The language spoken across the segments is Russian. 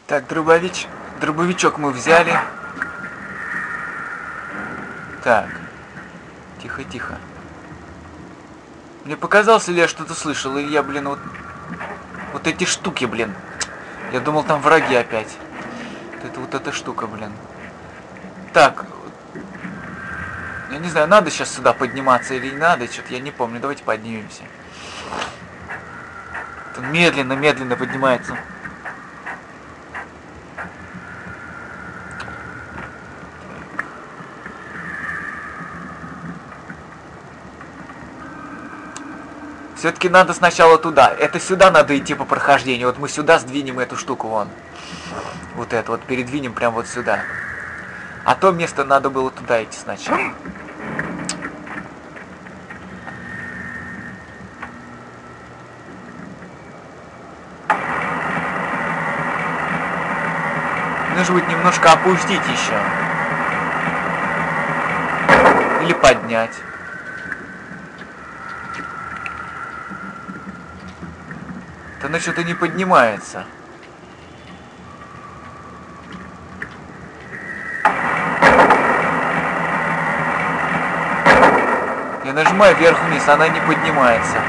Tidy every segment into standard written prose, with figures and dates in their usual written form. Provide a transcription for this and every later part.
Так, дробовичок мы взяли. Так. Тихо, тихо. Мне показалось, ли я что-то слышал, или я, блин, вот эти штуки, блин. Я думал, там враги опять. Вот эта штука, блин. Так. Я не знаю, надо сейчас сюда подниматься или не надо, что-то я не помню. Давайте поднимемся. Он медленно поднимается. Все-таки надо сначала туда. Это сюда надо идти по прохождению. Вот мы сюда сдвинем эту штуку вон. Вот это вот передвинем прям вот сюда. А то место надо было туда идти сначала. Нужно будет немножко опустить еще. Или поднять. Да оно что-то не поднимается. Я нажимаю вверх-вниз, она не поднимается.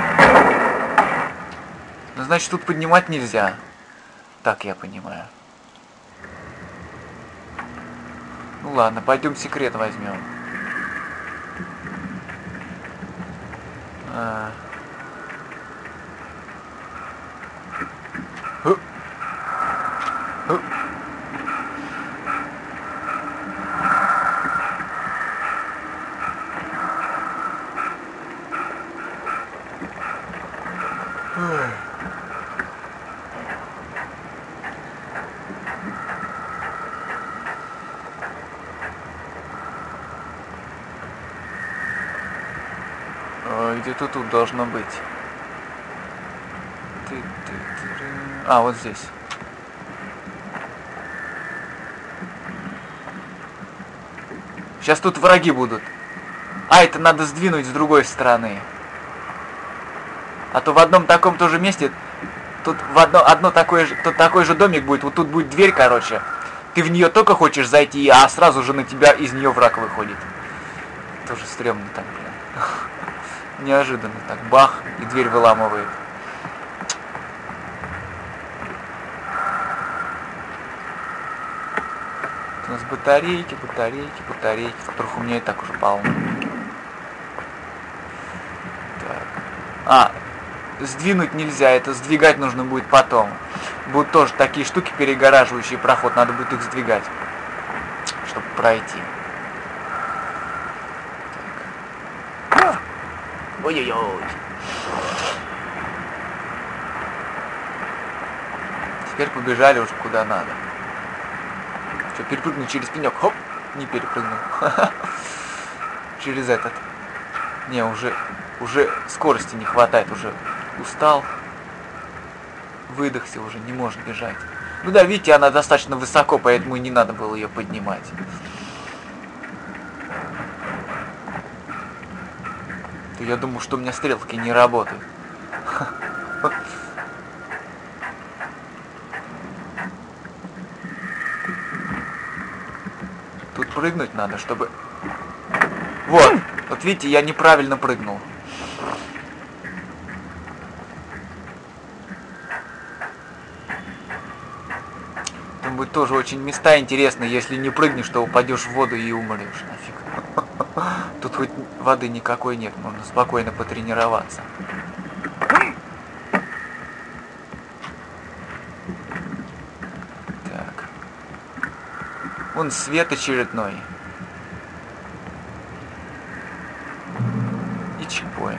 Ну, значит, тут поднимать нельзя. Так я понимаю. Ну ладно, пойдем секрет возьмем. Где-то тут должно быть. А, вот здесь. Сейчас тут враги будут. А, это надо сдвинуть с другой стороны. А то в одном таком тоже месте, тут в одно такой же домик будет, вот тут будет дверь, короче. Ты в нее только хочешь зайти, а сразу же на тебя из нее враг выходит. Тоже стрёмно так, блин. Неожиданно так, бах, и дверь выламывает. У нас батарейки, которых у меня и так уже полно. Так. А, сдвинуть нельзя, это сдвигать нужно будет потом. Будут тоже такие штуки, перегораживающие проход, надо будет их сдвигать, чтобы пройти. Ой-ой-ой. Теперь побежали уже куда надо. Что, перепрыгнуть через пенек? Хоп! Не перепрыгнул. Через этот. Не, уже скорости не хватает, уже устал. Выдохся уже, не может бежать. Ну да, видите, она достаточно высоко, поэтому и не надо было ее поднимать. Я думал, что у меня стрелки не работают. Тут прыгнуть надо, чтобы... Вот видите, я неправильно прыгнул. Там будет тоже очень места интересные, если не прыгнешь, то упадешь в воду и умрешь нафиг. Тут хоть воды никакой нет, можно спокойно потренироваться. Так. Вон свет очередной. И чекпоинт.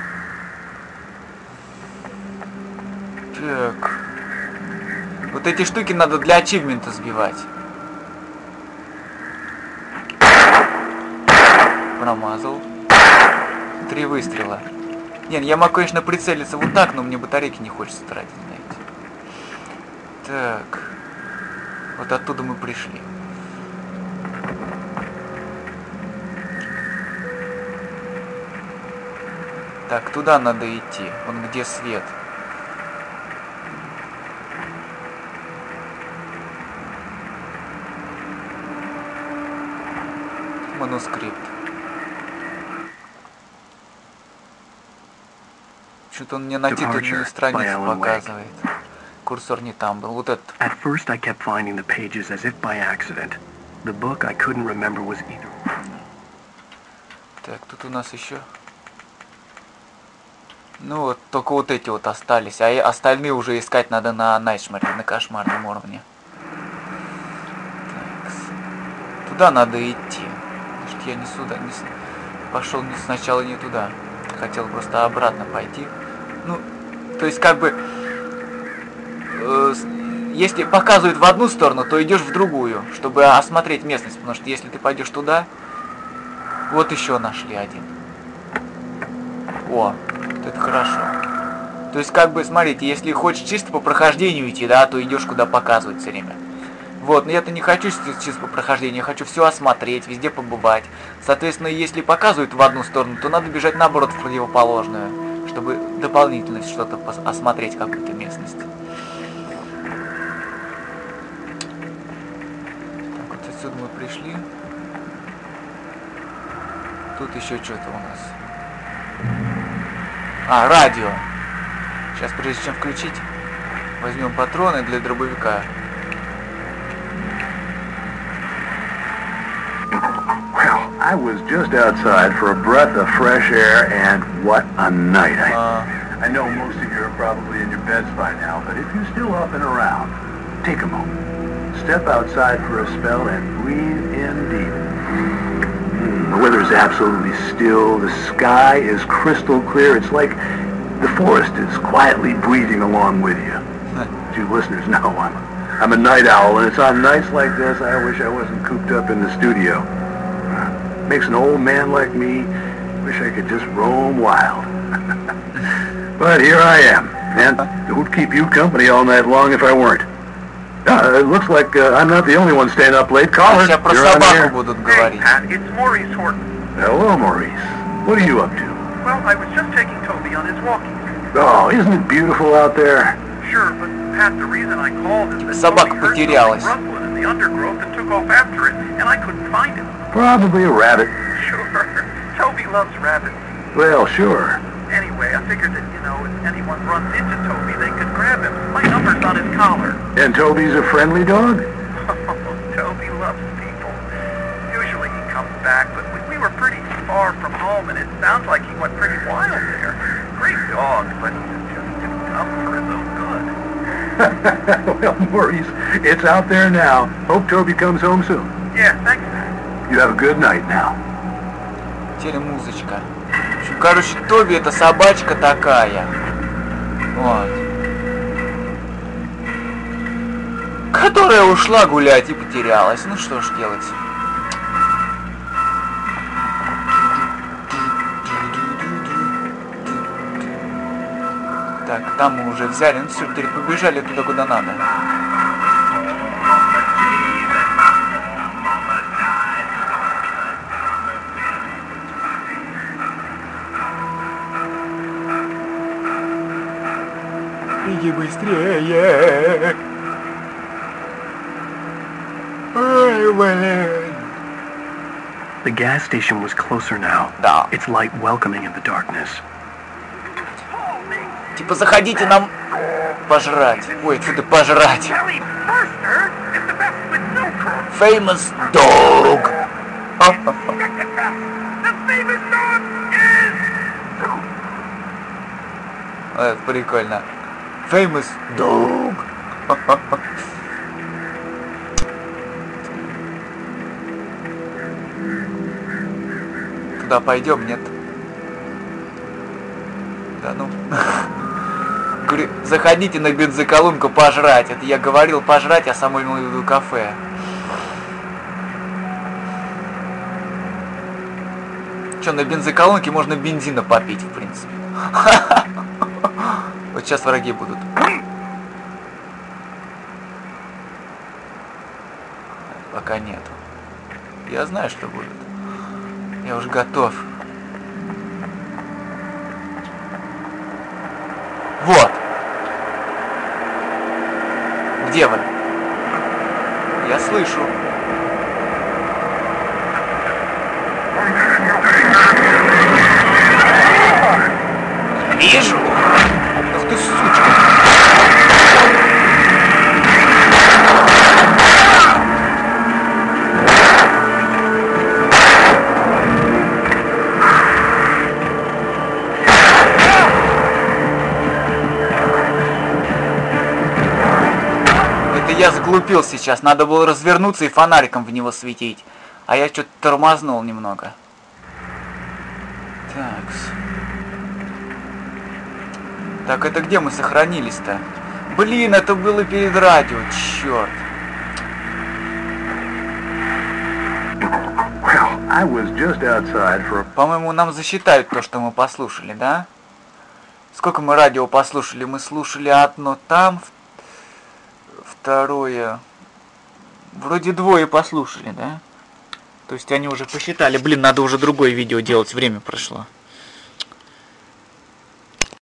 Так. Вот эти штуки надо для ачивмента сбивать. Промазал. 3 выстрела. Нет, я могу, конечно, прицелиться вот так, но мне батарейки не хочется тратить, знаете. Так. Вот оттуда мы пришли. Так, туда надо идти. Вон где свет. манускрипт. Что-то он мне на титульную страницу показывает. Курсор не там был. Вот этот. At first I kept finding the pages as if by accident. The book I couldn't remember was either. Так, тут у нас еще. Ну вот, только вот эти вот остались. А остальные уже искать надо на Найтмэре, на кошмарном уровне. Так, туда надо идти. Может, я не сюда, пошел сначала не туда. Хотел просто обратно пойти. Ну, то есть как бы... если показывают в одну сторону, то идешь в другую, чтобы осмотреть местность. Потому что если ты пойдешь туда... Вот еще нашли один. О, это хорошо. То есть, как бы, смотрите, если хочешь чисто по прохождению идти, да, то идешь куда показывают все время. Вот, но я-то не хочу чисто по прохождению, я хочу все осмотреть, везде побывать. Соответственно, если показывают в одну сторону, то надо бежать наоборот в противоположную, чтобы дополнительно что-то осмотреть, какую-то местность. Так, вот отсюда мы пришли. Тут еще что-то у нас. А, радио. Сейчас, прежде чем включить, возьмем патроны для дробовика. Well, I was just outside for a breath of fresh air, and what a night. I know most of you are probably in your beds by now, but if you're still up and around, take a moment. Step outside for a spell and breathe in deep. The weather's absolutely still. The sky is crystal clear. It's like the forest is quietly breathing along with you. As you listeners know, I'm a night owl, and it's on nights like this I wish I wasn't cooped up in the studio. Makes an old man like me wish I could just roam wild. But here I am, and it would keep you company all night long if I weren't. It looks like I'm not the only one staying up late. Caller, Сейчас про you're on собаку air. будут Hey, говорить. Pat, it's Maurice Horton. Hello, Maurice. What are you up to? Well, I was just taking Toby on his walking. Oh, isn't it beautiful out there? Sure, but Pat, the reason I called is that Собака Toby heard потерялась. something rustling in the undergrowth and took off after it, and I couldn't find him. Probably a rabbit. Sure, Toby loves rabbits. Well, sure. Anyway, I figured that, you know, if anyone runs into Toby, they could grab him. My number's on his collar. And Toby's a friendly dog? Toby loves people. Usually he comes back, but we were pretty far from home, and it sounds like he went pretty wild there. Great dog, but just too tough for his own good. Well, Maurice, it's out there now. Hope Toby comes home soon. Yeah, thanks, Pat. You have a good night now. Телемузычка. Короче, Тоби это собачка такая. Вот. Которая ушла гулять и потерялась. Ну что ж делать. Так, там мы уже взяли. Ну все, теперь побежали туда, куда надо. Иди быстрее. Ой, блин. The gas station was closer now. Да. Its light welcoming in the darkness. Типа заходите нам пожрать. Ой, что ты пожрать. Kelly Burster is the best with Silver. Famous dog. The famous dog is... Это прикольно. Famous dog. Туда пойдем, нет? Да ну. Говорю, заходите на бензоколонку пожрать. Это я говорил пожрать, а сам имел в виду кафе. Че, на бензоколонке можно бензина попить, в принципе. Вот сейчас враги будут. Пока нету. Я знаю, что будет. Я уже готов. Вот. Где вы? Я слышу. Вижу. Ах ты, сучка. Это я заглупил сейчас. Надо было развернуться и фонариком в него светить. А я что-то тормознул немного. Такс. Так, это где мы сохранились-то? Блин, это было перед радио, черт. По-моему, нам засчитают то, что мы послушали, да? Сколько мы радио послушали? Мы слушали одно там, второе... Вроде двое послушали, да? То есть они уже посчитали. Блин, надо уже другое видео делать, время прошло.